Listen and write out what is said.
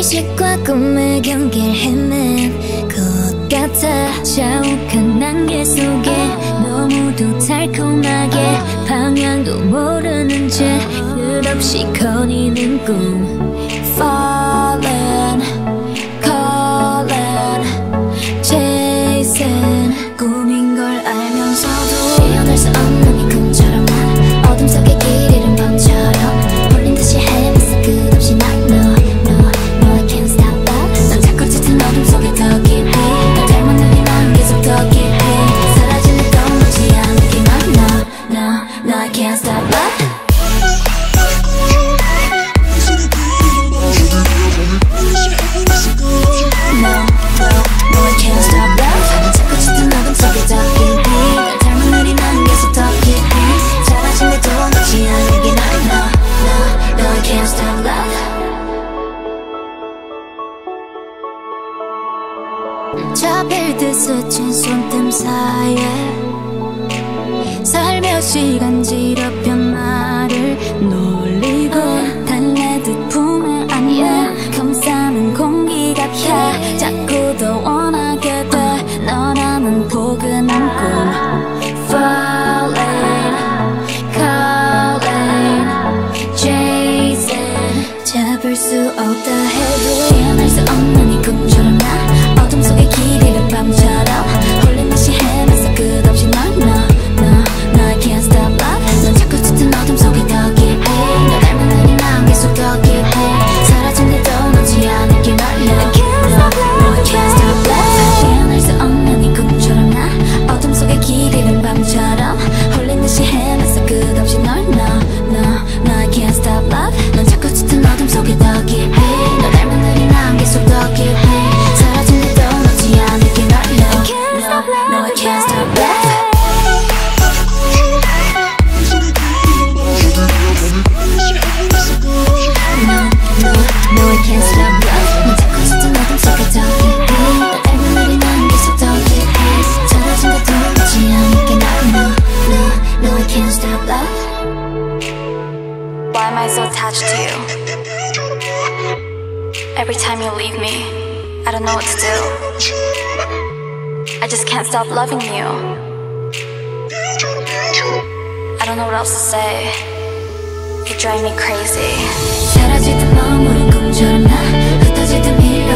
현실과 꿈의 경계를 헤맨 것 같아. 자욱한 안개 속에 너무도 달콤하게 방향도 모르는 채 끝없이 거니는 꿈. Falling, calling, chasing. 꿈인 걸 알면서도 깨어날 수 없는 이 꿈처럼 난 어둠 속에 길 잃은 밤처럼 홀린 듯이 헤맸어 끝없이 날 No, I can't stop that. 난 자꾸 짙은 어둠 속에 더 깊이 널 닮은 눈이 난 계속 더 깊이 사라질 내 떠오르지 않게 난 No, I can't stop that. 잡힐듯 스친 손틈 사이에 살며시 간지럽힌 나를 놀리고 달래듯 품에 안에 감싸는 공기 같아. 자꾸 더 원하게 돼 너라는 포근한 꿈. Falling, calling, chasing. 잡을 수 없다 해도 깨어날 수 없는 이 꿈처럼 나 어둠 속에 길 잃은 밤처럼 홀린 듯이 헤맸어 끝없이 널 No, I can't stop love. 넌 자꾸 짙은 어둠 속에 더 깊이 널 닮은 눈이 난 계속 더 깊이 사라진데도 놓지 않을게 널 No, I can't stop love. 깨어날 수 없는 이 꿈처럼 나 어둠 속에 길 잃은 밤처럼 홀린 듯이 헤맸어 끝없이 널 No, I can't stop love. 넌 자꾸 짙은 어둠 속에 더 깊이 널 닮은 눈이 난 계속 더 깊이 사라진데도 놓지 않을게 널 No, I can't stop love. No, I can't stop love. 넌 자꾸 짙은 어둠 속에 더 깊이 널 닮은 눈이 난 계속 더 깊이 사라진데도 놓지 않을게 널 No, I can't stop love. Why am I so attached to you? Every time you leave me, I don't know what to do. I just can't stop loving you. I don't know what else to say. You drive me crazy. 사라질 듯 머무른 꿈처럼 나 흩어질 듯 밀려